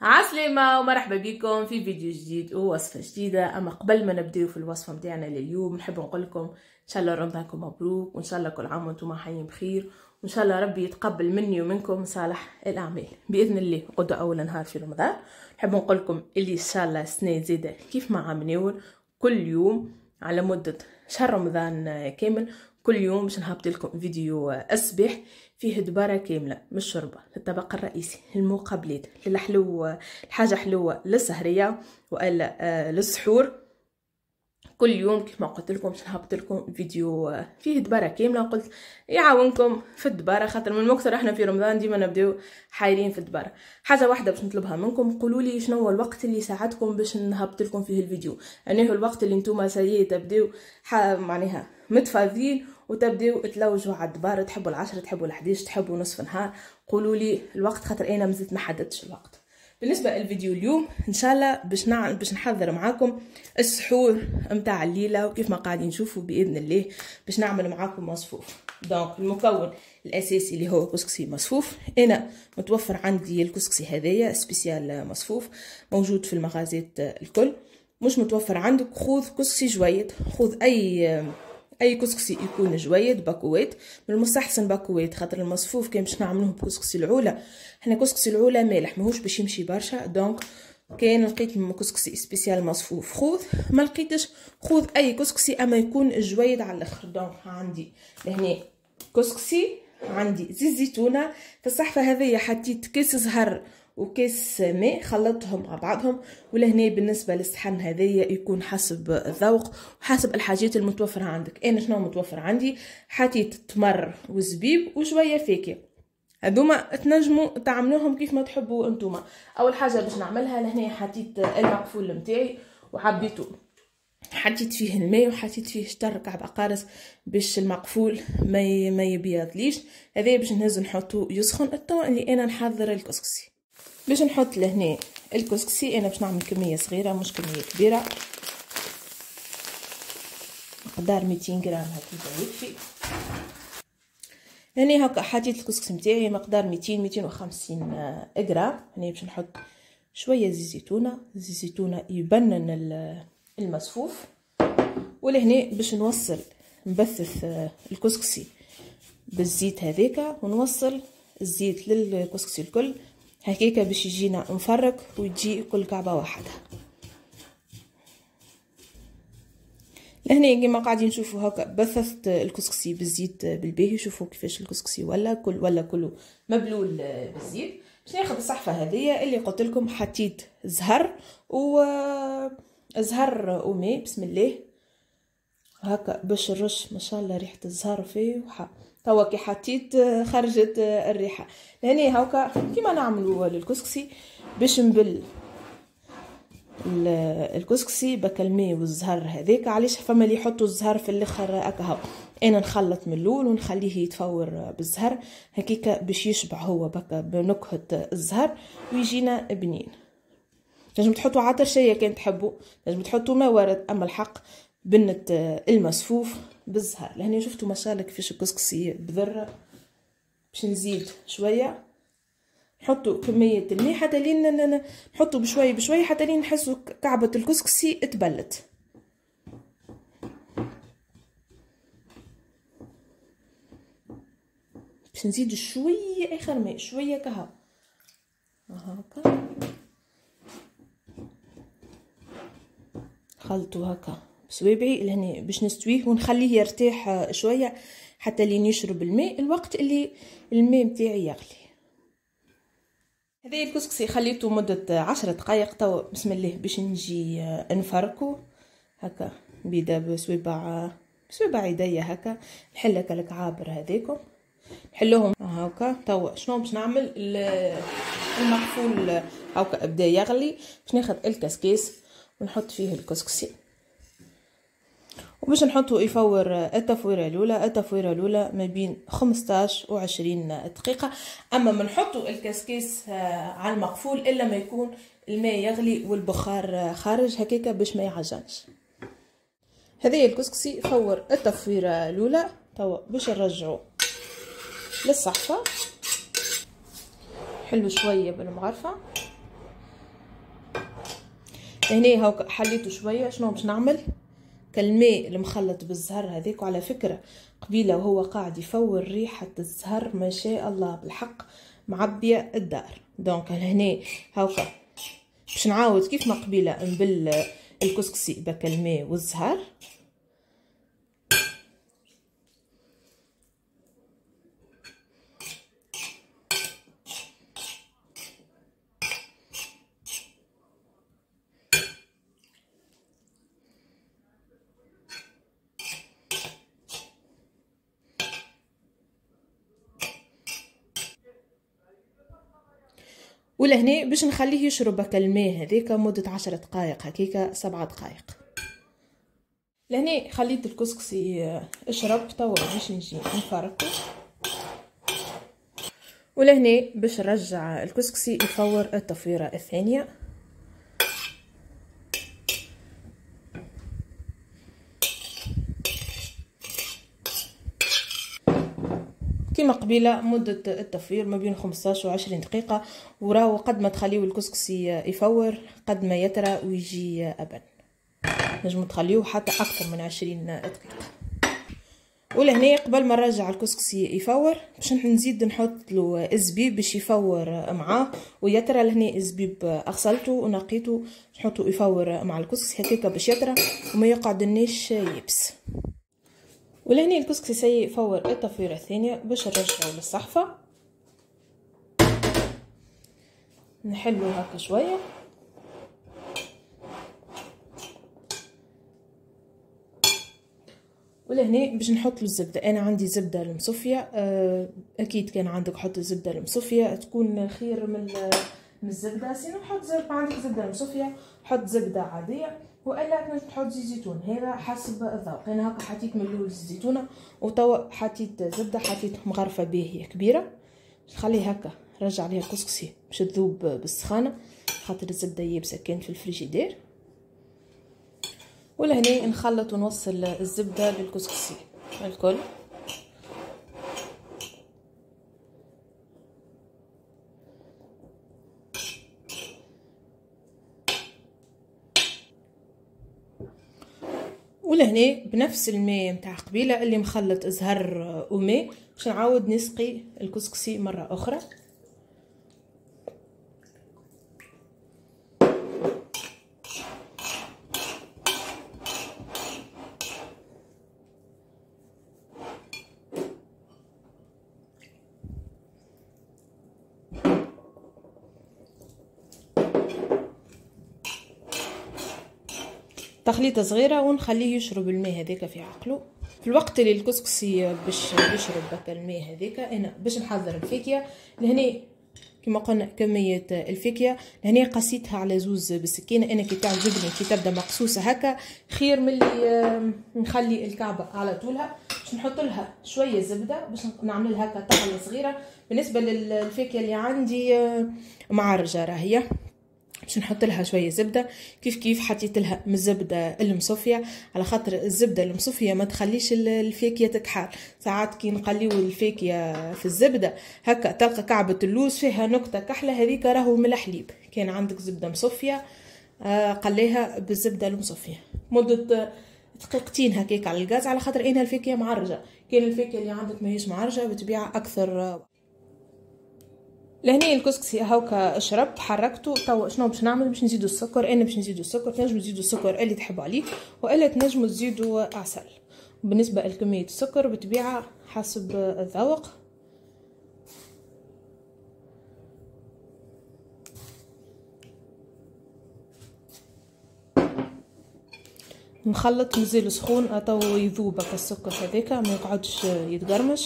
عسلامة ومرحبا بكم في فيديو جديد ووصفة جديدة. أما قبل ما نبداو في الوصفة متاعنا لليوم نحب نقول لكم إن شاء الله رمضانكم مبروك، وإن شاء الله كل عام وانتم حيين بخير، وإن شاء الله ربي يتقبل مني ومنكم صالح الأعمال بإذن الله. غدا أول نهار في رمضان نحب نقول لكم اللي إن شاء الله السنة زيادة كيف ما عملناول كل يوم على مدة شهر رمضان كامل، كل يوم باش نهبط لكم فيديو أسبح فيه دبارة كاملة من الشوربة للطبق الرئيسي للمقابلات للحلو، الحاجة حلوة للسهرية وإلا للسحور. كل يوم كيف ما قلت لكم باش نهبط لكم فيديو فيه دبارة كاملة، قلت يعاونكم في الدبارة خاطر من المكثر احنا في رمضان ديما نبداو حايرين في الدبارة. حاجة واحدة باش نطلبها منكم، قولوا لي شنو هو الوقت اللي يساعدكم باش نهبط لكم فيه الفيديو، يعني هو الوقت اللي نتوما سيئ تبداو معناها متفاضين وتبداو تلوجوا على الدبارة، تحبوا العشرة تحبوا ال11 تحبوا نصف نهار، قولوا لي الوقت خاطر انا مازلت ما حددتش الوقت. بالنسبه للفيديو اليوم ان شاء الله باش نحضر معاكم السحور متاع الليله، وكيف ما قاعدين نشوفوا باذن الله باش نعمل معاكم مصفوف. دونك المكون الاساسي اللي هو كسكسي مصفوف، انا متوفر عندي الكسكسي هذايا سبيسيال مصفوف موجود في المغازات الكل. مش متوفر عندك خذ كسكسي جويد، خذ اي كسكسي يكون جويد باكوات، من المستحسن باكوات خاطر المصفوف كان باش نعملوه بكسكسي العوله، حنا كسكسي العوله مالح ماهوش باش يمشي برشا. دونك كان لقيت كسكسي سبيسيال مصفوف خذ، ما لقيتش خذ اي كسكسي اما يكون جويد على الاخر. دونك عندي لهنا كسكسي، عندي زيت زيتونه، في الصحفه هذيا حطيت كيس زهر وكيس ماء خلطتهم مع بعضهم، ولهنا بالنسبه للصحن هذايا يكون حسب الذوق وحسب الحاجات المتوفره عندك. انا شنو متوفر عندي؟ حطيت تمر وزبيب وشويه فاكهه، هذوما تنجموا تعملوهم كيف ما تحبوا انتوما. اول حاجه باش نعملها لهنا حطيت المقفول نتاعي وعبيته، حطيت فيه الماء وحطيت فيه شطر كعب قارص باش المقفول ما يبيضليش. هذا باش نهزو نحطو يسخن التو اللي انا نحضر الكسكسي. باش نحط لهنا الكسكسي انا باش نعمل كميه صغيره مش كميه كبيره، مقدار 200 غرام هكذا يكفي. هنا هكا حطيت الكسكسي نتاعي مقدار 250 غرام. هنا باش نحط شويه زيت زيتونه، زيت زيتونه يبنن المصفوف. ولهنا باش نوصل نبثث الكسكسي بالزيت هذاك ونوصل الزيت للكسكسي الكل هكاكا باش يجينا مفرك ويجي كل كعبه واحده. لهنا كيما قاعدين نشوفوا هكا بثثت الكسكسي بالزيت بالباهي، شوفوا كيفاش الكسكسي ولا كله مبلول بالزيت. باش ناخذ الصحفه هذيا اللي قلت لكم حطيت زهر زهر وماء بسم الله هكا باش نرش ما شاء الله ريحه الزهر فيه توا كي حطيت خرجت الريحه. لهنا هكا كيما نعملوا للكسكسي باش نبل الكسكسي بكالماء والزهر هذاك. علاش فما اللي يحطوا الزهر في الاخر هكا، انا نخلط من الاول ونخليه يتفور بالزهر هكيكا باش يشبع هو بكا بنكهه الزهر ويجينا بنين. لازم تحطوا عطر شيء كان تحبوا، لازم تحطوا ما ورد، اما الحق بنت المصفوف بالزهر. لهنا شفتوا ما شاء الله كيفاش الكسكسي بذره. باش نزيد شويه، نحطوا كميه الماء حتى لين نحطوا بشويه بشويه حتى لين نحسوا كعبه الكسكسي تبلت. باش نزيد شويه اخر ماء شويه كها هكا خلطوا هكا بصوابعي لهنا باش نستويه ونخليه يرتاح شويه حتى لين يشرب الماء الوقت اللي الماء متاعي يغلي. هذا الكسكسي خليته مده 10 دقائق. توا بسم الله باش نجي نفركو هكا بيدا بصوابع يديا هكا، نحل هكا الكعابر هذاكم نحلوهم هكا. توا شنو باش نعمل؟ المقفول هكا بدا يغلي، باش ناخذ الكسكاس ونحط فيه الكسكسي وباش نحطو يفور التفويره الاولى ما بين 15 و 20 دقيقه. اما ما نحطو الكسكاس على المقفول الا ما يكون الماء يغلي والبخار خارج هكاكا باش ما يعجنش. هذه الكسكسي فور التفويره الاولى. توا باش نرجعو للصحفه، حلو شويه بالمغرفه هنا هاكا حليته شويه. شنو باش نعمل؟ كالماء المخلط بالزهر هذاك. وعلى فكره قبيله وهو قاعد يفور ريحه الزهر ما شاء الله بالحق معبيه الدار. دونك هنا هاكا باش نعاود كيف ما قبيله نبل الكسكسي بكالماء والزهر. ولهنا باش نخليه يشرب هكا الماء هذيك مدة 10 دقائق هكيكا 7 دقائق. لهنا خليت الكسكسي اشرب. توا باش نجي نفركو. ولهنا باش نرجع الكسكسي يفور التفويرة الثانية. كيما قبيله مدة التفوير ما بين 15 و 20 دقيقة. وراهو قد ما تخليو الكسكسي يفور قد ما يطرى ويجي أبن. نجمو تخليوه حتى أكثر من 20 دقيقة. ولهنا قبل ما نرجع الكسكسي يفور باش نزيد نحط له الزبيب باش يفور معاه ويطرى. لهنا الزبيب أغسلته ونقيته نحطه يفور مع الكسكسي هكاكا باش يطرى وما يقعدلناش يبس. ولهنا الكسكسي سي يفور التفويرة الثانية. باش نرجعو للصحفة نحلو هكا شوية. ولهنا باش نحط له الزبدة. انا عندي زبدة المصفية. اكيد كان عندك حط الزبدة المصفية تكون خير من الزبدة. سينو حط زبدة. عندك زبدة المصفية حط زبدة عادية والا تنجم تحط زيت زيتون. هذا حسب الذوق. انا هكا حطيت من الاول الزيتونه وتوا حطيت زبده حطيت مغرفه باهيه كبيره. نخليها هكا نرجع عليها الكسكسي باش تذوب بالسخانه خاطر الزبده يابسه كانت في الفريجيدير. ولهنا نخلط ونوصل الزبده للكسكسي الكل. ولهنا بنفس الماء متاع قبيله اللي مخلط زهر وماء باش نعاود نسقي الكسكسي مره اخرى. تخليطه صغيره ونخليه يشرب الماء هذاك في عقله. في الوقت اللي الكسكسي باش يشرب هكا الماء هذاك انا باش نحضر الفاكهه. لهنا كما قلنا كميه الفاكهه لهنا قسيتها على زوز بالسكينه. انا كي تعجبني كي تبدا مقصوصه هكا خير من اللي نخلي الكعبه على طولها. باش نحط لها شويه زبده باش نعمل هكا طحله صغيره. بالنسبه للفاكهه اللي عندي معرجه راهي باش نحط لها شويه زبده. كيف حطيت لها من الزبده المصفيه على خاطر الزبده المصفيه ما تخليش الفاكهه تكحل. ساعات كي نقليو الفاكهه في الزبده هكا تلقى كعبه اللوز فيها نقطه كحله هذيك راهو من الحليب. كان عندك زبده مصفيه قليها بالزبده المصفيه مده دقيقتين هكاك على الغاز على خاطر انها الفاكهه معرجه. كان الفاكهه اللي عندك ماهيش معرجه بتبيع اكثر. لهنا الكسكسي هاكا شرب حركته. توا شنو باش نعمل؟ باش نزيدو السكر. انا باش نزيدو السكر. تنجمو تزيدو السكر اللي تحبوا عليه والا تنجمو تزيدو عسل. بالنسبه لكميه السكر بتبيعها حسب الذوق. نخلط مازال سخون توا يذوب هكا السكر هذاك ما يقعدش يتقرمش.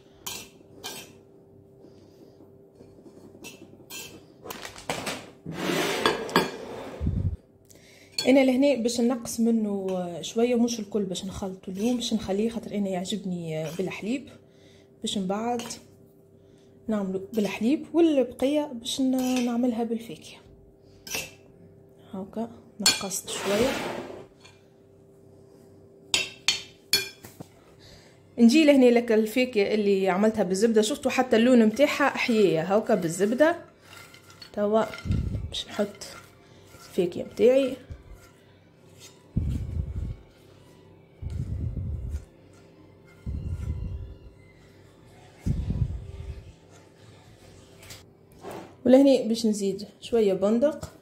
انا لهنا باش نقص منه شويه مش الكل باش نخلطه اليوم باش نخليه خاطر انا يعجبني بالحليب. باش من بعد نعملو بالحليب والبقيه باش نعملها بالفاكهه. هاكا نقصت شويه. نجي لهنا لك الفاكهه اللي عملتها بالزبده. شفتوا حتى اللون متاعها حيايه هاكا بالزبده. توا باش نحط الفاكهة بتاعي. ولهني باش نزيد شوية بندق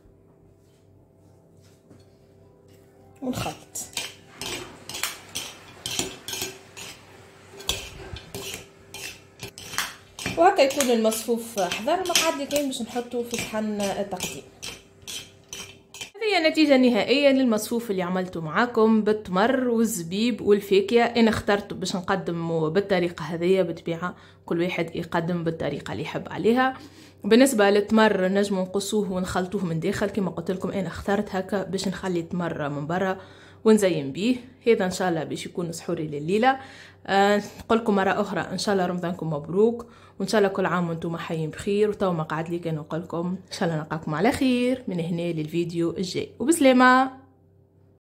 ونخلط. وهكا يكون المصفوف حضر. المقعد اللي كاين باش نحطه في صحن التقديم. هذه النتيجة النهائية للمصفوف اللي عملته معاكم بالتمر والزبيب والفاكهة. انا اخترت باش نقدم بالطريقة هذه، بالطبيعة كل واحد يقدم بالطريقة اللي يحب عليها. بالنسبة للتمر نجم نقصوه ونخلطوه من داخل كما قلت لكم، انا اخترت هكا باش نخلي التمر من برا ونزين بيه. هذا ان شاء الله باش يكون سحوري لليلة. نقول لكم مرة اخرى ان شاء الله رمضانكم مبروك، وان شاء الله كل عام وانتم حيين بخير. وتو ما قعد لي كان نقول لكم ان شاء الله نلقاكم على خير من هنا للفيديو الجاي، وبسلامة.